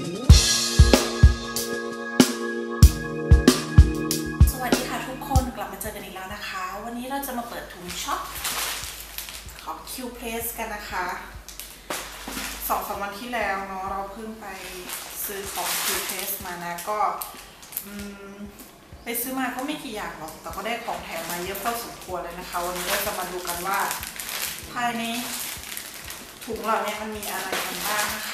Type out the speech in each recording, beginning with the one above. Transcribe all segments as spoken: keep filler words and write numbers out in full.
สวัสดีค่ะทุกคนกลับมาเจอกันอีกแล้วนะคะวันนี้เราจะมาเปิดถุงช็อปของ คิว Place กันนะคะสองสามวันที่แล้วเนาะเราเพิ่งไปซื้อของ คิว Place มานะก็ไปซื้อมาก็ไม่กี่อย่างหรอกแต่ก็ได้ของแถมมาเยอะพอสมควรเลยนะคะวันนี้เราจะมาดูกันว่าภายในถุงเราเนี่ยมันมีอะไรกันบ้างนะคะ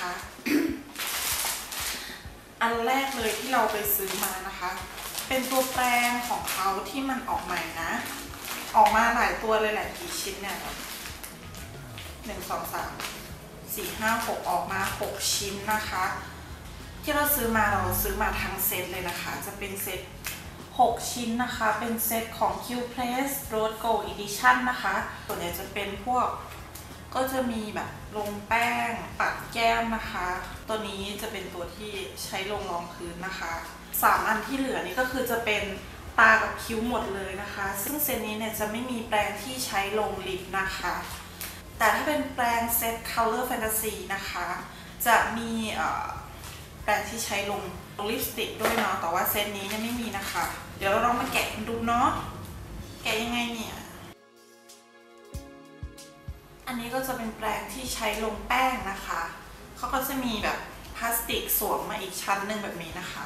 อันแรกเลยที่เราไปซื้อมานะคะเป็นตัวแปรงของเขาที่มันออกใหม่นะออกมาหลายตัวเลยแหละกี่ชิ้นเนี่ยหนึ่งสองสามสี่ห้าหกออกมาหกชิ้นนะคะที่เราซื้อมาเราซื้อมาทั้งเซตเลยนะคะจะเป็นเซตหกชิ้นนะคะเป็นเซตของ คิว Place Rose Gold Edition นะคะตัวนี้จะเป็นพวกก็จะมีแบบลงแป้งปัดแก้มนะคะตัวนี้จะเป็นตัวที่ใช้ลงรองพื้นนะคะสามอันที่เหลือนี่ก็คือจะเป็นตากับคิ้วหมดเลยนะคะซึ่งเซตนี้เนี่ยจะไม่มีแปรงที่ใช้ลงลิปนะคะแต่ถ้าเป็นแปรงเซต Color Fantasy นะคะจะมีแปรงที่ใช้ลงลิปสติกด้วยเนาะแต่ว่าเซตนี้เนี่ยไม่มีนะคะเดี๋ยวเราลองมาแกะดูเนาะแกะยังไงเนี่ยอันนี้ก็จะเป็นแปรงที่ใช้ลงแป้งนะคะเขาก็จะมีแบบพลาสติกสวมมาอีกชั้นหนึ่งแบบนี้นะคะ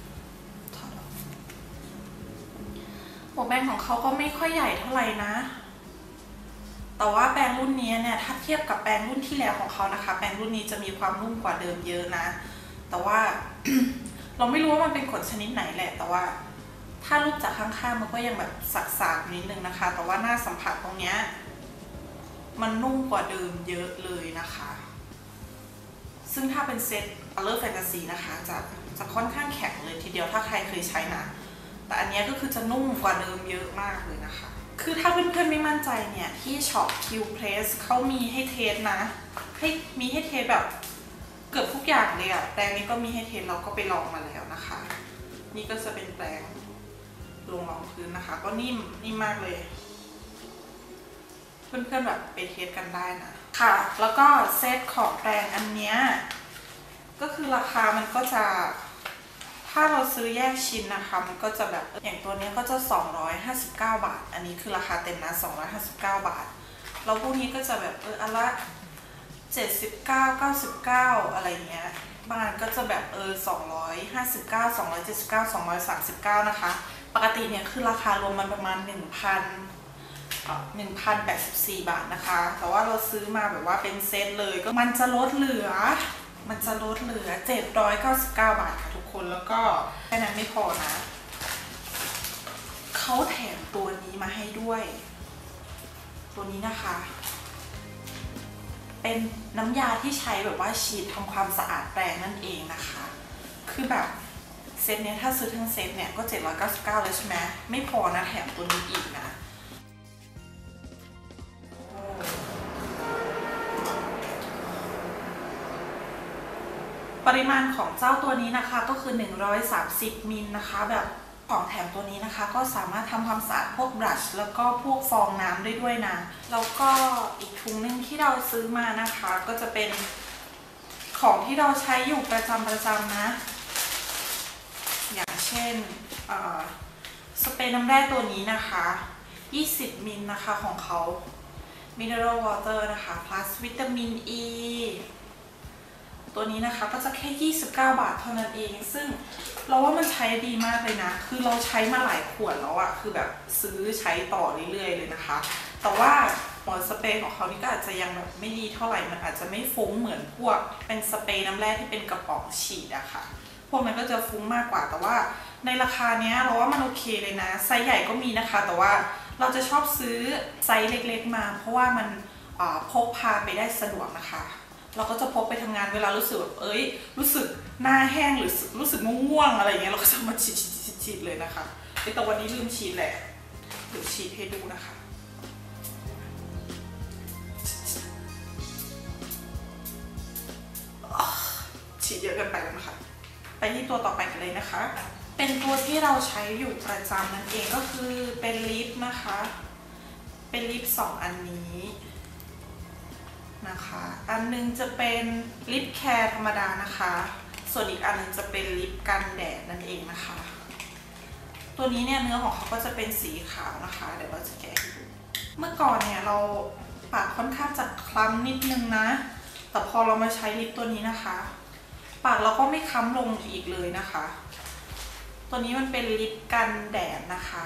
หัวแปรงของเขาก็ไม่ค่อยใหญ่เท่าไหร่นะแต่ว่าแปรงรุ่นนี้เนี่ยถ้าเทียบกับแปรงรุ่นที่แล้วของเขานะคะแปรงรุ่นนี้จะมีความนุ่มกว่าเดิมเยอะนะแต่ว่า เราไม่รู้ว่ามันเป็นขนชนิดไหนแหละแต่ว่าถ้ารูปจากข้างๆมันก็ยังแบบสักๆนิดนึงนะคะแต่ว่าหน้าสัมผัสตรงเนี้ยมันนุ่มกว่าเดิมเยอะเลยนะคะซึ่งถ้าเป็นเซต Color Fantasy นะคะจะจะค่อนข้างแข็งเลยทีเดียวถ้าใครเคยใช้นะแต่อันนี้ก็คือจะนุ่มกว่าเดิมเยอะมากเลยนะคะคือถ้าเพื่อนๆไม่มั่นใจเนี่ยที่ช็อป คิว Place เขามีให้เทสนะให้มีให้เทสแบบเกือบทุกอย่างเลยอะแปรงนี้ก็มีให้เทสเราก็ไปลองมาแล้วนะคะนี่ก็จะเป็นแปรงลงรองพื้นนะคะก็นิ่มนิ่มมากเลยเพื่อนๆแบบไปเทสกันได้นะค่ะแล้วก็เซตของแปรงอันเนี้ยก็คือราคามันก็จะถ้าเราซื้อแยกชิ้นนะคะมันก็จะแบบอย่างตัวนี้ก็จะสองร้อยห้าสิบเก้าบาทอันนี้คือราคาเต็มนะสองร้อยห้าสิบเก้าบาทแล้วพวกนี้ก็จะแบบเอออันละเจ็ดสิบเก้า เก้าสิบเก้าอะไรเงี้ยบางอันก็จะแบบเออสองร้อยห้าสิบเก้า สองร้อยเจ็ดสิบเก้า สองร้อยสามสิบเก้านะคะปกติเนี่ยคือราคารวมมันประมาณ หนึ่งพัน หนึ่งพันแปดสิบสี่ บาทนะคะแต่ว่าเราซื้อมาแบบว่าเป็นเซตเลยก็มันจะลดเหลือมันจะลดเหลือเจ็ดร้อยเก้าสิบเก้าบาทค่ะทุกคนแล้วก็แค่นั้นไม่พอนะเขาแถมตัวนี้มาให้ด้วยตัวนี้นะคะเป็นน้ำยาที่ใช้แบบว่าฉีดทำความสะอาดแปรงนั่นเองนะคะคือแบบเซตเนี้ยถ้าซื้อทั้งเซตเนี่ยก็เจ็ดร้อยเก้าสิบเก้าเลยใช่ไหมไม่พอนะแถมตัวนี้อีกนะปริมาณของเจ้าตัวนี้นะคะก็คือหนึ่งร้อยสามสิบมิลนะคะแบบของแถมตัวนี้นะคะก็สามารถทำความสะอาดพวกบรัชแล้วก็พวกฟองน้ำได้ด้วยนะแล้วก็อีกถุงนึงที่เราซื้อมานะคะก็จะเป็นของที่เราใช้อยู่ประจำประจำนะอย่างเช่นสเปรย์น้ำแร่ตัวนี้นะคะยี่สิบมิลนะคะของเขา Mineral Water นะคะ plus วิตามิน Eตัวนี้นะคะก็จะแค่ยี่สิบเก้าบาทเท่านั้นเองซึ่งเราว่ามันใช้ดีมากเลยนะคือเราใช้มาหลายขวดแล้วอะคือแบบซื้อใช้ต่อเรื่อยๆเลยนะคะแต่ว่าหมอนสเปรย์ของเขานี่ก็อาจจะยังแบบไม่ดีเท่าไหร่มันอาจจะไม่ฟุ้งเหมือนพวกเป็นสเปรย์น้ำแร่ที่เป็นกระป๋องฉีดอะค่ะพวกนั้นก็จะฟุ้งมากกว่าแต่ว่าในราคาเนี้ยเราว่ามันโอเคเลยนะไซส์ใหญ่ก็มีนะคะแต่ว่าเราจะชอบซื้อไซส์เล็กๆมาเพราะว่ามันพกพาไปได้สะดวกนะคะเราก็จะพกไปทำงานเวลารู้สึกแบบเอ้ยรู้สึกหน้าแห้งหรือรู้สึกง่วงอะไรเงี้ยเราก็จะมาฉีดฉีดเลยนะคะแต่วันนี้ลืมฉีดแหละเดี๋ยวฉีดให้ดูนะคะฉีดเยอะเกินไปแล้วนะคะไปที่ตัวต่อไปกันเลยนะคะเป็นตัวที่เราใช้อยู่ประจำนั่นเองก็คือเป็นลิปนะคะเป็นลิปสองอันนี้นะคะอันนึงจะเป็นลิปแคร์ธรรมดานะคะส่วนอีกอันนึงจะเป็นลิปกันแดดนั่นเองนะคะตัวนี้เนี่ยเนื้อของเขาก็จะเป็นสีขาวนะคะเดี๋ยวเราจะแกะให้ดูเมื่อก่อนเนี่ยเราปากค่อนข้างจะคล้ำนิดนึงนะแต่พอเรามาใช้ลิปตัวนี้นะคะปากเราก็ไม่คล้ำลงอีกเลยนะคะตัวนี้มันเป็นลิปกันแดดนะคะ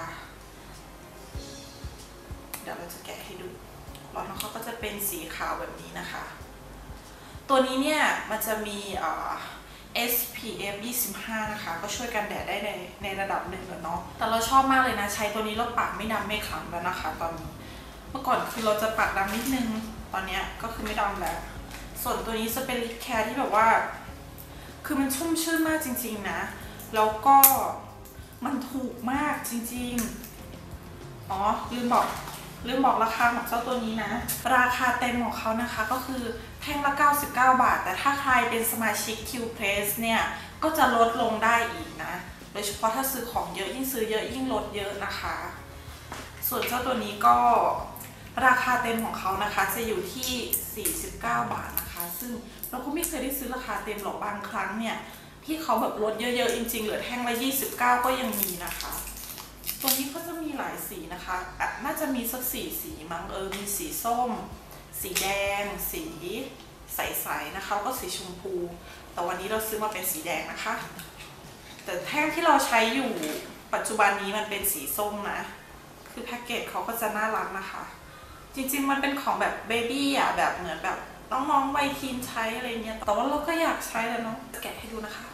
เดี๋ยวเราจะแกะให้ดูหลอดของเขาก็จะเป็นสีขาวแบบนี้นะคะตัวนี้เนี่ยมันจะมีเอ่อ เอส พี เอฟ ยี่สิบห้านะคะก็ช่วยกันแดดได้ในในระดับหนึ่งแล้วเนาะแต่เราชอบมากเลยนะใช้ตัวนี้แล้วปากไม่ดำไม่คล้ำแล้วนะคะตอนนี้เมื่อก่อนคือเราจะปากดำนิดนึงตอนนี้ก็คือไม่ดำแล้วส่วนตัวนี้จะเป็นลิปแคร์ที่แบบว่าคือมันชุ่มชื่นมากจริงๆนะแล้วก็มันถูกมากจริงๆอ๋อลืมบอกลืมบอกราคาของเจ้าตัวนี้นะราคาเต็มของเขานะคะก็คือแท่งละเก้าสิบเก้าบาทแต่ถ้าใครเป็นสมาชิก Q Press เนี่ยก็จะลดลงได้อีกนะโดยเฉพาะถ้าซื้อของเยอะยิ่งซื้อเยอะยิ่งลดเยอะนะคะส่วนเจ้าตัวนี้ก็ราคาเต็มของเขานะคะจะอยู่ที่สี่สิบเก้าบาทนะคะซึ่งเราก็ไม่เคยได้ซื้อราคาเต็มหรอกบางครั้งเนี่ยที่เขาแบบลดเยอะๆจริงๆเหลือแท่งละยี่สิบเก้าก็ยังมีนะคะตัวนี้ก็จะมีหลายสีนะคะน่าจะมีสักสี่สีมั้งเออมีสีส้มสีแดงสีใสๆนะคะแล้วก็สีชมพูแต่วันนี้เราซื้อมาเป็นสีแดงนะคะแต่แท่งที่เราใช้อยู่ปัจจุบันนี้มันเป็นสีส้มนะคือแพ็กเกจเขาก็จะน่ารักนะคะจริงๆมันเป็นของแบบเบบี้อ่ะแบบเหมือนแบบน้องๆวัยทีนใช้อะไรเงี้ยแต่ว่าเราก็อยากใช้แล้วเนาะแกะให้ดูนะคะ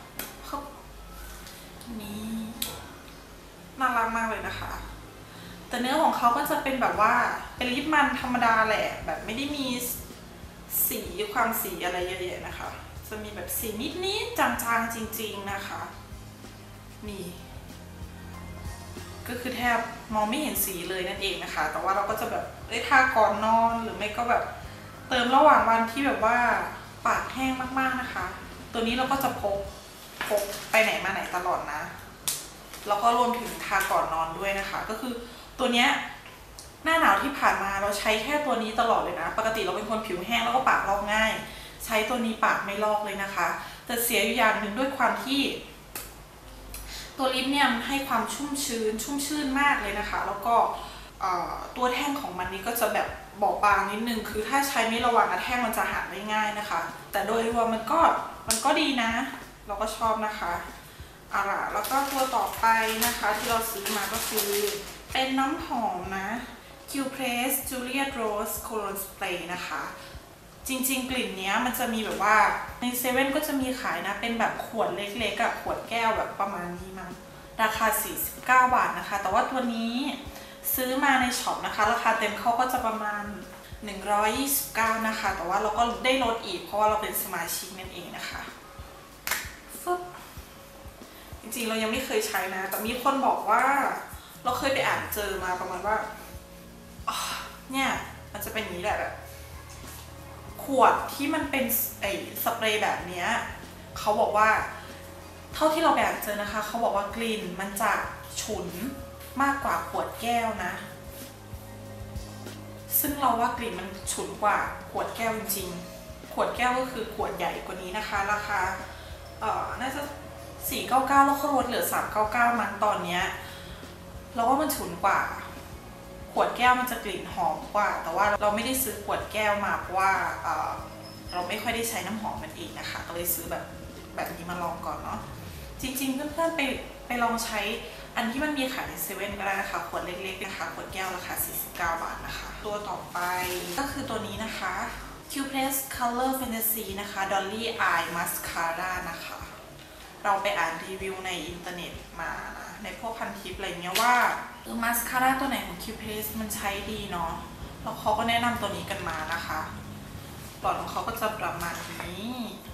นี่น่ารักมากเลยนะคะแต่เนื้อของเขาก็จะเป็นแบบว่าเป็นลิปมันธรรมดาแหละแบบไม่ได้มีสีความสีอะไรเยอะๆนะคะจะมีแบบสีนิดๆจางๆจริงๆนะคะนี่ก็คือแทบมองไม่เห็นสีเลยนั่นเองนะคะแต่ว่าเราก็จะแบบได้ทาก่อนนอนหรือไม่ก็แบบเติมระหว่างวันที่แบบว่าปากแห้งมากๆนะคะตัวนี้เราก็จะพกพกไปไหนมาไหนตลอดนะแล้วก็รวมถึงทาก่อนนอนด้วยนะคะก็คือตัวเนี้ยหน้าหนาวที่ผ่านมาเราใช้แค่ตัวนี้ตลอดเลยนะปกติเราเป็นคนผิวแห้งแล้วก็ปากลอกง่ายใช้ตัวนี้ปากไม่ลอกเลยนะคะแต่เสียอยู่อย่างหนึ่งด้วยความที่ตัวลิปเนี่ยมันให้ความชุ่มชื้นชุ่มชื่นมากเลยนะคะแล้วก็ตัวแท่งของมันนี้ก็จะแบบบอบบางนิดนึงคือถ้าใช้ไม่ระวังแท่งมันจะหักได้ง่ายนะคะแต่โดยรวมมันก็มันก็ดีนะเราก็ชอบนะคะเอาล่ะแล้วก็ตัวต่อไปนะคะที่เราซื้อมาก็คือเป็นน้ำหอมนะ Q Press Juliet Rose Cologne Spray นะคะจริงๆกลิ่นนี้มันจะมีแบบว่าในเซเว่นก็จะมีขายนะเป็นแบบขวดเล็กๆอะขวดแก้วแบบประมาณนี้มั้งราคาสี่สิบเก้าบาทนะคะแต่ว่าตัวนี้ซื้อมาในช็อปนะคะราคาเต็มเขาก็จะประมาณหนึ่งร้อยยี่สิบเก้านะคะแต่ว่าเราก็ได้ลดอีกเพราะว่าเราเป็นสมาชิกนั่นเองนะคะฟึบจริงๆเรายังไม่เคยใช้นะแต่มีคนบอกว่าเราเคยไปอ่านเจอมาประมาณว่าเนี่ยมันจะเป็นอย่างนี้แหละแบบขวดที่มันเป็นไอสเปรย์แบบนี้เขาบอกว่าเท่าที่เราไปอ่านเจอนะคะเขาบอกว่ากลิ่นมันจะฉุนมากกว่าขวดแก้วนะซึ่งเราว่ากลิ่นมันฉุนกว่าขวดแก้วจริงๆขวดแก้วก็คือขวดใหญ่กว่านี้นะคะราคาเอ่อน่าจะสี่ร้อยเก้าสิบเก้าแล้วเขาลดเหลือสามร้อยเก้าสิบเก้ามันตอนเนี้ยเราว่ามันฉุนกว่าขวดแก้วมันจะกลิ่นหอมกว่าแต่ว่าเราไม่ได้ซื้อขวดแก้วมาเพราะว่าเอ่อเราไม่ค่อยได้ใช้น้ำหอมมันเองนะคะก็เลยซื้อแบบแบบนี้มาลองก่อนเนาะจริงๆเพื่อนๆไปไปลองใช้อันที่มันมีขายในเซเว่นก็ได้นะคะขวดเล็กๆนะคะขวดแก้วราคาสี่สิบเก้าบาทนะคะตัวต่อไปก็คือตัวนี้นะคะ Q Press Color Fantasy นะคะ Dolly Eye Mascara นะคะเราไปอ่านรีวิวในอินเทอร์เน็ตมานะในพวกพันทิปอะไรเงี้ยว่าเออมาสคาร่าตัวไหนของ Q Press มันใช้ดีเนาะแล้วเขาก็แนะนำตัวนี้กันมานะคะหลอดของเขาก็จะประมาณนี้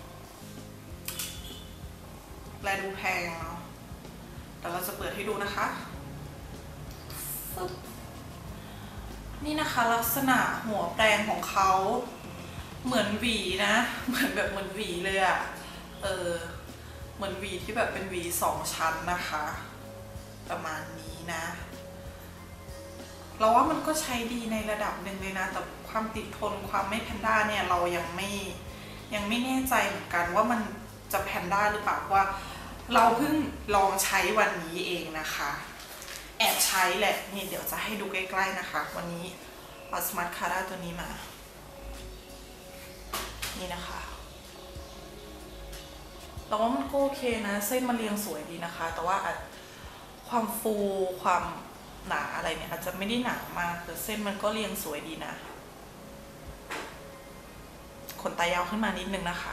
แลดูแพงเนาะแต่เราจะเปิดให้ดูนะคะนี่นะคะลักษณะหัวแปรงของเขาเหมือนหวีนะเหมือนแบบเหมือนหวีเลยอะเออเหมือนหวีที่แบบเป็นหวีสองชั้นนะคะประมาณนี้นะเราว่ามันก็ใช้ดีในระดับหนึ่งเลยนะแต่ความติดทนความไม่แพนด้าเนี่ยเรายังไม่ยังไม่แน่ใจเหมือนกันว่ามันจะแพนด้าหรือเปล่าว่าเราเพิ่งลองใช้วันนี้เองนะคะแอบใช้แหละนี่เดี๋ยวจะให้ดูใกล้ๆนะคะวันนี้เอาสมาร์ทคาร่าตัวนี้มานี่นะคะแต่ว่ามันก็โอเคนะเส้นมันเรียงสวยดีนะคะแต่ว่าความฟูความหนาอะไรเนี่ยอาจจะไม่ได้หนามากแต่เส้นมันก็เรียงสวยดีนะขนตายาวขึ้นมานิดนึงนะคะ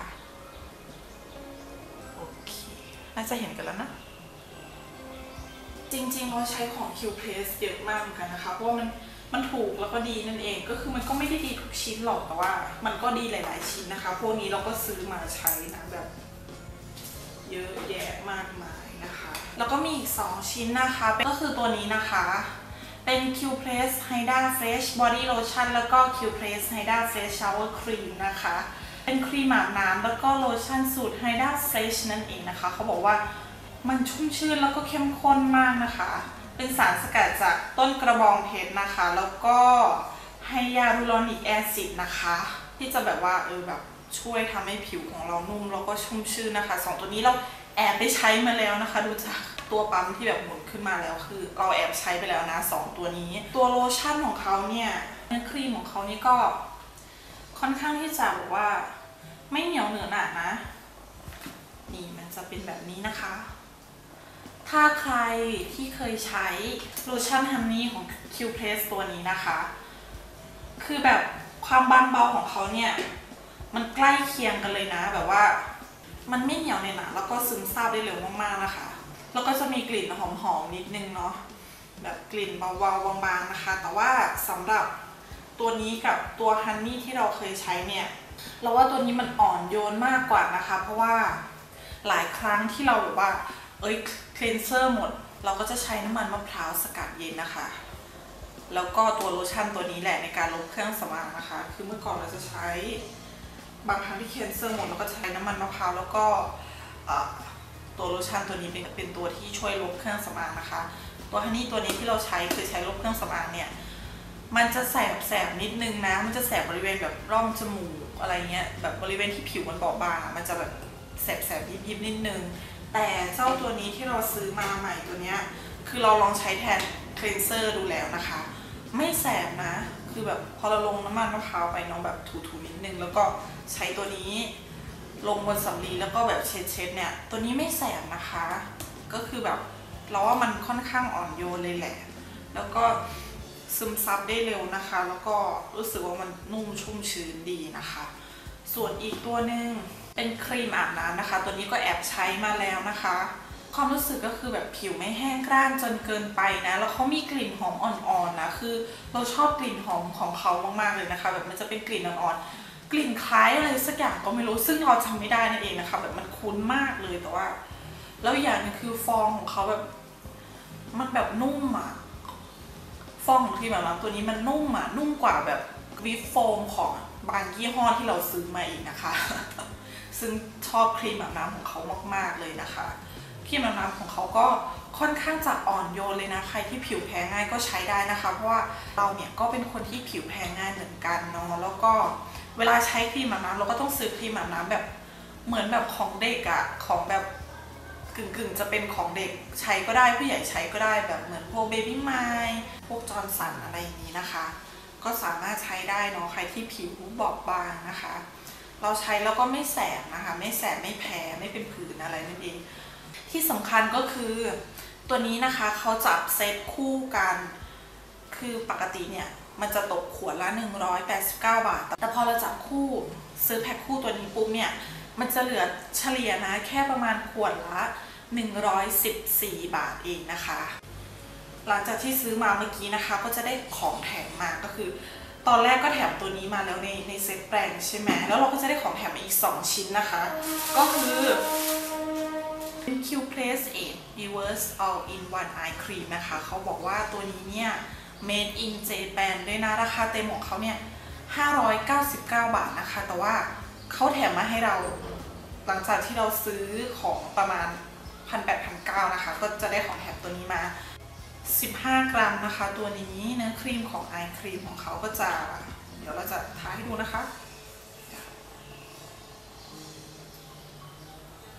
โอเคน่าจะเห็นกันแล้วนะจริงๆเราใช้ของ คิว เพลส เยอะมากเหมือนกันนะคะเพราะว่ามันมันถูกแล้วก็ดีนั่นเองก็คือมันก็ไม่ได้ดีทุกชิ้นหรอกแต่ว่ามันก็ดีหลายๆชิ้นนะคะพวกนี้เราก็ซื้อมาใช้นะแบบเยอะแยะมากมายนะคะแล้วก็มีอีกสองชิ้นนะคะก็คือตัวนี้นะคะเป็น คิว เพลส Hydra Fresh Body Lotion แล้วก็ คิว เพลส Hydra Fresh Shower Cream นะคะเป็นครีมอาบน้ำแล้วก็โลชั่นสูตร Hydra Fresh นั่นเองนะคะเขาบอกว่ามันชุ่มชื้นแล้วก็เข้มข้นมากนะคะเป็นสารสกัดจากต้นกระบองเพชรนะคะแล้วก็ไฮยาลูรอนิกแอซิดนะคะที่จะแบบว่าเออแบบช่วยทำให้ผิวของเรานุ่มแล้วก็ชุ่มชื้นนะคะสองตัวนี้เราแอบได้ใช้มาแล้วนะคะดูจากตัวปั๊มที่แบบหมุนขึ้นมาแล้วคือเราแอบใช้ไปแล้วนะสองตัวนี้ตัวโลชั่นของเขาเนี่ยเนื้อครีมของเขานี่ก็ค่อนข้างที่จะแบบว่าไม่เหนียวเหนอะหนะนะนี่มันจะเป็นแบบนี้นะคะถ้าใครที่เคยใช้โลชั่นฮันนี่ของ คิว เพลส ตัวนี้นะคะคือแบบความบางเบาของเขาเนี่ยมันใกล้เคียงกันเลยนะแบบว่ามันไม่เหนียวในหนาแล้วก็ซึมซาบได้เร็วมากๆนะคะแล้วก็จะมีกลิ่นหอมๆนิดนึงเนาะแบบกลิ่นเบาๆบางๆนะคะแต่ว่าสำหรับตัวนี้กับตัวฮันนี่ที่เราเคยใช้เนี่ยเราว่าตัวนี้มันอ่อนโยนมากกว่านะคะเพราะว่าหลายครั้งที่เราแบบว่าเอ้ยคลีนเซอร์หมดเราก็จะใช้น้ำมันมะพร้าวสกัดเย็นนะคะแล้วก็ตัวโลชั่นตัวนี้แหละในการลบเครื่องสำอางนะคะคือเมื่อก่อนเราจะใช้บางครั้งที่คลีนเซอร์หมดเราก็ใช้น้ำมันมะพร้าวแล้วก็ตัวโลชั่นตัวนี้เป็นเป็นตัวที่ช่วยลบเครื่องสำอางนะคะตัวฮันนี่ตัวนี้ที่เราใช้คือใช้ลบเครื่องสำอางเนี่ยมันจะแสบแสบนิดนึงนะมันจะแสบบริเวณแบบร่องจมูกอะไรเงี้ยแบบบริเวณที่ผิวมันบอบบางมันจะแบบแสบแสบยิบยิบนิดนึงแต่เจ้าตัวนี้ที่เราซื้อมาใหม่ตัวเนี้ยคือเราลองใช้แทนคลีนเซอร์ดูแล้วนะคะไม่แสบนะคือแบบพอเราลงน้ำมันมะพร้าวไปน้องแบบถูๆนิดนึงแล้วก็ใช้ตัวนี้ลงบนสำลีแล้วก็แบบเช็ดๆเนี่ยตัวนี้ไม่แสบนะคะก็คือแบบเราว่ามันค่อนข้างอ่อนโยนเลยแหละแล้วก็ซึมซับได้เร็วนะคะแล้วก็รู้สึกว่ามันนุ่มชุ่มชื้นดีนะคะส่วนอีกตัวหนึ่งเป็นครีมอาบน้ำนะคะตัวนี้ก็แอบใช้มาแล้วนะคะความรู้สึกก็คือแบบผิวไม่แห้งกร้านจนเกินไปนะแล้วเขามีกลิ่นหอมอ่อนๆนะคือเราชอบกลิ่นหอมของเขามากๆเลยนะคะแบบมันจะเป็นกลิ่นอ่อนๆกลิ่นคล้ายอะไรสักอย่างก็ไม่รู้ซึ่งเราจำไม่ได้นั่นเองนะคะแบบมันคุ้นมากเลยแต่ว่าแล้วอย่างนึงคือฟองของเขาแบบมันแบบนุ่มอะฟองของครีมอาบน้ำตัวนี้มันนุ่มอะนุ่มกว่าแบบวิปโฟมของบางยี่ห้อที่เราซื้อมาอีกนะคะซึ่งชอบครีมอาบน้ำของเขามากๆเลยนะคะครีมอาบน้ำของเขาก็ค่อนข้างจะอ่อนโยนเลยนะใครที่ผิวแพ้ง่ายก็ใช้ได้นะคะเพราะว่าเราเนี่ยก็เป็นคนที่ผิวแพ้ง่ายเหมือนกันเนาะแล้วก็เวลาใช้ครีมอาบน้ำเราก็ต้องซื้อครีมอาบน้ำแบบเหมือนแบบของเด็กอะของแบบกึ่งๆจะเป็นของเด็กใช้ก็ได้ผู้ใหญ่ใช้ก็ได้แบบเหมือนพวกเบบี้ไมล์พวกจอร์นสันอะไรอย่างนี้นะคะก็สามารถใช้ได้เนาะใครที่ผิวบอบบางนะคะเราใช้แล้วก็ไม่แสบนะคะไม่แสบไม่แพ้ไม่เป็นผื่นอะไรนั่นเองที่สำคัญก็คือตัวนี้นะคะเขาจับเซตคู่กันคือปกติเนี่ยมันจะตกขวดละหนึ่งร้อยแปดสิบเก้าบาทแต่พอเราจับคู่ซื้อแพ็คคู่ตัวนี้ปุ๊บเนี่ยมันจะเหลือเฉลี่ยนะแค่ประมาณขวดละหนึ่งร้อยสิบสี่บาทเองนะคะหลังจากที่ซื้อมาเมื่อกี้นะคะก็จะได้ของแถมมาก็คือตอนแรกก็แถมตัวนี้มาแล้วในในเซตแปรงใช่ไหมแล้วเราก็จะได้ของแถมมาอีกสองชิ้นนะคะก็คือเป็น คิว เพลส เอท Reverse All in One Eye Cream นะคะเขาบอกว่าตัวนี้เนี่ย Made in Japan ด้วยนะราคาเต็มของเขาเนี่ยห้าร้อยเก้าสิบเก้าบาทนะคะแต่ว่าเขาแถมมาให้เราหลังจากที่เราซื้อของประมาณ หนึ่งพันแปดร้อย พันเก้าร้อย นะคะก็จะได้ของแถมตัวนี้มาสิบห้ากรัมนะคะตัวนี้เนื้อครีมของไอครีมของเขาก็จะเดี๋ยวเราจะทาให้ดูนะคะ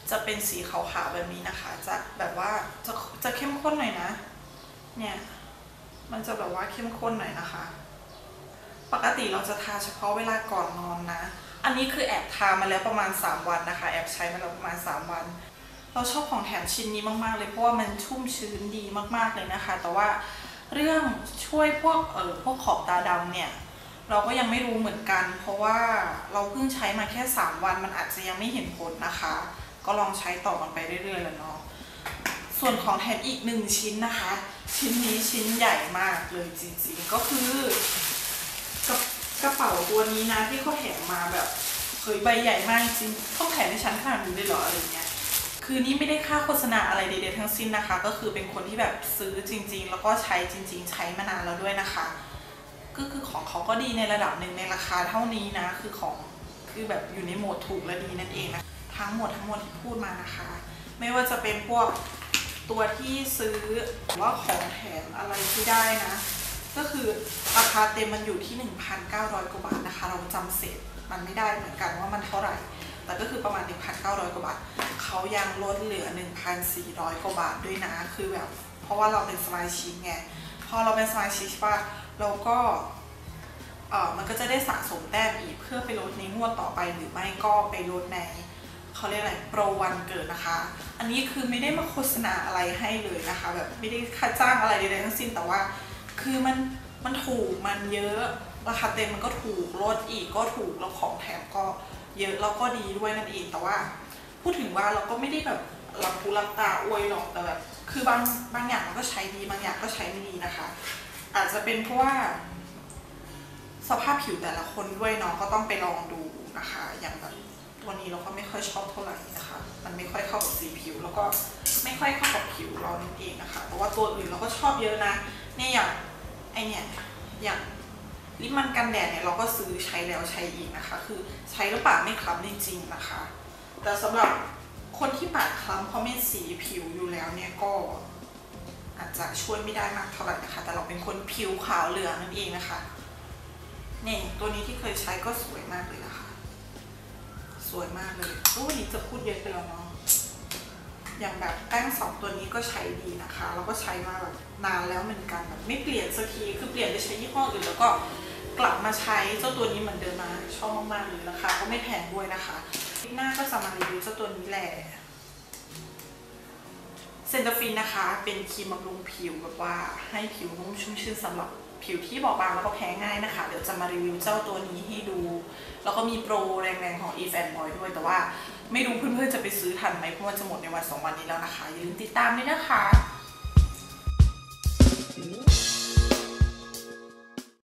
จะเป็นสีขาวๆแบบนี้นะคะจะแบบว่าจะจะเข้มข้นหน่อยนะเนี่ยมันจะแบบว่าเข้มข้นหน่อยนะคะปกติเราจะทาเฉพาะเวลาก่อนนอนนะอันนี้คือแอบทามาแล้วประมาณสามวันนะคะแอบใช้มาแล้วประมาณสามวันเราชอบของแถมชิ้นนี้มากๆเลยเพราะว่ามันชุ่มชื้นดีมากๆเลยนะคะแต่ว่าเรื่องช่วยพวกเออพวกขอบตาดำเนี่ยเราก็ยังไม่รู้เหมือนกันเพราะว่าเราเพิ่งใช้มาแค่สามวันมันอาจจะยังไม่เห็นผลนะคะก็ลองใช้ต่อกันไปเรื่อยๆแล้วเนาะส่วนของแถมอีกหนึ่งชิ้นนะคะชิ้นนี้ชิ้นใหญ่มากเลยจริงๆก็คือกระเป๋าตัวนี้นะที่เขาแถมมาแบบเฮ้ยใบใหญ่มากจริงต้องแถมให้ฉันขนาดนี้เลยเหรออะไรเงี้ยคือนี่ไม่ได้ค่าโฆษณาอะไรใดๆทั้งสิ้นนะคะก็คือเป็นคนที่แบบซื้อจริงๆแล้วก็ใช้จริงๆใช้มานานแล้วด้วยนะคะก็คือของเขาก็ดีในระดับหนึ่งในราคาเท่านี้นะคือของคือแบบอยู่ในโหมดถูกและดีนั่นเองนะทั้งหมดทั้งหมดที่พูดมานะคะไม่ว่าจะเป็นพวกตัวที่ซื้อหรือว่าของแถมอะไรที่ได้นะก็คือราคาเต็มมันอยู่ที่ หนึ่งพันเก้าร้อย กว่าบาทนะคะเราจำเศษมันไม่ได้เหมือนกันว่ามันเท่าไหร่แต่ก็คือประมาณ หนึ่งพันเก้าร้อย กว่าบาทเขายังลดเหลือ หนึ่งพันสี่ร้อย กว่าบาทด้วยนะคือแบบเพราะว่าเราเป็นสมาชิกไงพอเราเป็นสมาชิกป่ะเราก็เออมันก็จะได้สะสมแต้มอีกเพื่อไปลดในงวดต่อไปหรือไม่ก็ไปลดในเขาเรียกอะไรโปรวันเกิดนะคะอันนี้คือไม่ได้มาโฆษณาอะไรให้เลยนะคะแบบไม่ได้ค่าจ้างอะไรใดๆทั้งสิ้นแต่ว่าคือมันมันถูกมันเยอะราคาเต็มมันก็ถูกลดอีกก็ถูกแล้วของแถมก็เยอะแล้วก็ดีด้วยนั่นเองแต่ว่าพูดถึงว่าเราก็ไม่ได้แบบรับผู้รับตาอวยหรอกแต่แบบคือบางบางอย่างมันก็ใช้ดีบางอย่างก็ใช้ไม่ดีนะคะอาจจะเป็นเพราะว่าสภาพผิวแต่ละคนด้วยเนาะก็ต้องไปลองดูนะคะอย่างแบบตัวนี้เราก็ไม่ค่อยชอบเท่าไหร่นะคะมันไม่ค่อยเข้ากับสีผิวแล้วก็ไม่ค่อยเข้ากับผิวเรานั่นเองนะคะแต่ว่าตัวอื่นเราก็ชอบเยอะนะเนี่ยอย่างไอเนี่ยอย่างลิปมันกันแดดเนี่ยเราก็ซื้อใช้แล้วใช้อีกนะคะคือใช้แล้วปากไม่คล้ำจริงๆนะคะแต่สำหรับคนที่ปากคล้ำเพราะเป็นสีผิวอยู่แล้วเนี่ยก็อาจจะช่วยไม่ได้มากเท่าไหร่นะคะแต่เราเป็นคนผิวขาวเหลืองนั่นเองนะคะเนี่ยตัวนี้ที่เคยใช้ก็สวยมากเลยนะคะสวยมากเลยโอ้วันนี้จะพูดเยอะไปแล้วเนาะอย่างแบบแป้งสองตัวนี้ก็ใช้ดีนะคะแล้วก็ใช้มาแบบนานแล้วเหมือนกันแบบไม่เปลี่ยนสักทีคือเปลี่ยนไปใช้ยี่ห้ออื่นแล้วก็กลับมาใช้เจ้าตัวนี้เหมือนเดิมมาชอบมากๆเลยราคาก็ไม่แพงด้วยนะคะคลิปหน้าก็จะมารีวิวเจ้าตัวนี้แหละเซนเตอร์ฟินนะคะเป็นครีมบำรุงผิวแบบว่าให้ผิวนุ่มชุ่มชื่นสำหรับผิวที่บอบบางแล้วก็แพ้ง่ายนะคะเดี๋ยวจะมารีวิวเจ้าตัวนี้ให้ดูแล้วก็มีโปรแรงๆของ อี แฟน บอย ด้วยแต่ว่าไม่รู้เพื่อนๆจะไปซื้อทันไหมเพราะว่าจะหมดในวันสองวันนี้แล้วนะคะอย่าลืมติดตามด้วยนะคะ